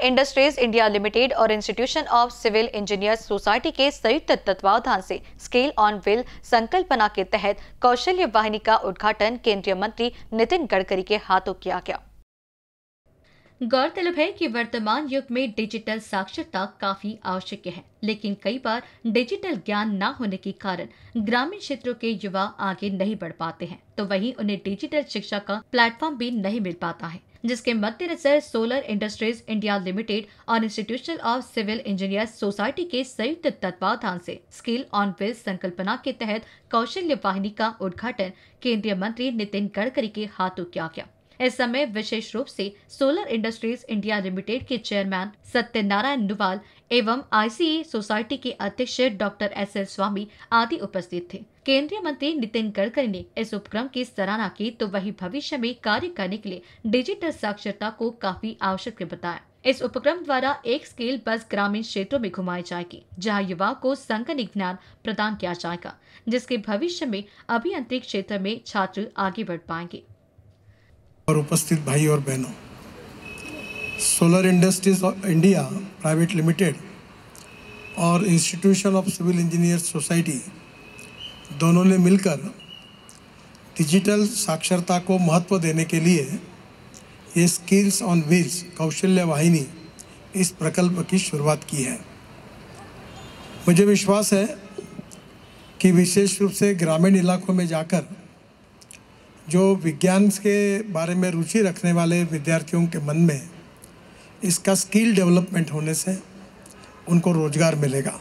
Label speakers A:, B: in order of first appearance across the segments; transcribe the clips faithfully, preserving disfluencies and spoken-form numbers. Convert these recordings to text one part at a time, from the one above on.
A: Industries India limited और institution of civil engineers society के संयुक्त तत्वावधान से स्केल ऑन व्हील संकल्पना के तहत कौशल्य वाहिनी का उद्घाटन केंद्रीय मंत्री नितिन गडकरी के हाथों किया गया।
B: गौरतलब है कि वर्तमान युग में डिजिटल साक्षरता काफी आवश्यक है, लेकिन कई बार डिजिटल ज्ञान न होने के कारण ग्रामीण क्षेत्रों के युवा आगे नहीं बढ़ पाते हैं, तो वहीं उन्हें डिजिटल शिक्षा का प्लेटफॉर्म भी नहीं मिल पाता है, जिसके मद्देनजर सोलर इंडस्ट्रीज इंडिया लिमिटेड और institution of civil engineers society के संयुक्त तत्वावधान से स्किल ऑन व्हील संकल्पना के तहत कौशल्य वाहिनी का उद्घाटन केंद्रीय मंत्री नितिन गडकरी के हाथों किया गया। इस समय विशेष रूप से सोलर इंडस्ट्रीज इंडिया लिमिटेड के चेयरमैन सत्यनारायण नुवाल एवं आईसीए सोसाइटी के अध्यक्ष डॉक्टर एस एल स्वामी आदि उपस्थित थे। केंद्रीय मंत्री नितिन गडकरी ने इस उपक्रम की सराहना की, तो वहीं भविष्य में कार्य करने के लिए डिजिटल साक्षरता को काफी आवश्यक बताया। इस उपक्रम द्वारा एक स्केल बस ग्रामीण क्षेत्रों में घुमाई जाएगी, जहां युवाओं को संगणक ज्ञान प्रदान किया जाएगा, जिसके भविष्य में अभियांत्रिक क्षेत्र में छात्र आगे बढ़ पाएंगे।
C: और उपस्थित भाई और बहनों, solar industries India private limited और institution of civil engineers society दोनों ने मिलकर डिजिटल साक्षरता को महत्व देने के लिए ये स्किल्स ऑन व्हील्स कौशल्य वाहिनी इस प्रकल्प की शुरुआत की है। मुझे विश्वास है कि विशेष रूप से ग्रामीण इलाकों में जाकर जो विज्ञान के बारे में रुचि रखने वाले विद्यार्थियों के मन में इसका स्किल डेवलपमेंट होने से उनको रोजगार मिलेगा।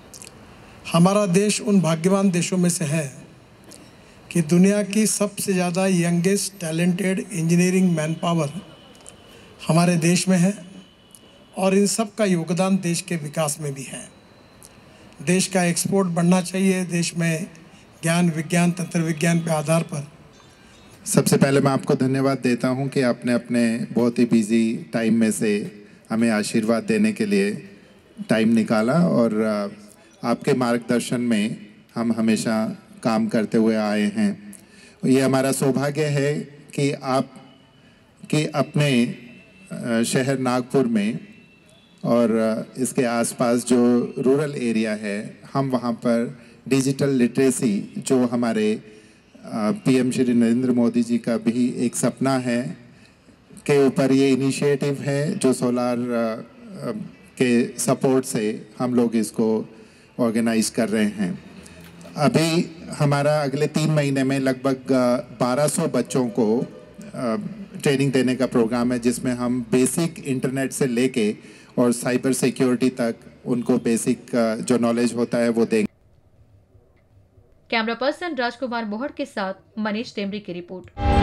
C: हमारा देश उन भाग्यवान देशों में से है कि दुनिया की सबसे ज़्यादा youngest talented engineering manpower हमारे देश में है और इन सब का योगदान देश के विकास में भी है। देश का एक्सपोर्ट बढ़ना चाहिए। देश में ज्ञान विज्ञान तंत्र विज्ञान के आधार पर
D: सबसे पहले मैं आपको धन्यवाद देता हूं कि आपने अपने बहुत ही बिजी टाइम में से हमें आशीर्वाद देने के लिए टाइम निकाला और आपके मार्गदर्शन में हम हमेशा काम करते हुए आए हैं। ये हमारा सौभाग्य है कि आप के अपने शहर नागपुर में और इसके आसपास जो रूरल एरिया है, हम वहाँ पर डिजिटल लिटरेसी जो हमारे पीएम श्री नरेंद्र मोदी जी का भी एक सपना है के ऊपर ये इनिशिएटिव है जो सोलार के सपोर्ट से हम लोग इसको ऑर्गेनाइज कर रहे हैं। अभी हमारा अगले तीन महीने में लगभग बारह सौ बच्चों को ट्रेनिंग देने का प्रोग्राम है, जिसमें हम बेसिक इंटरनेट से लेके और साइबर सिक्योरिटी तक उनको बेसिक जो नॉलेज होता है वो देंगे।
B: कैमरा पर्सन राजकुमार मोहड़ के साथ मनीष टेमरी की रिपोर्ट।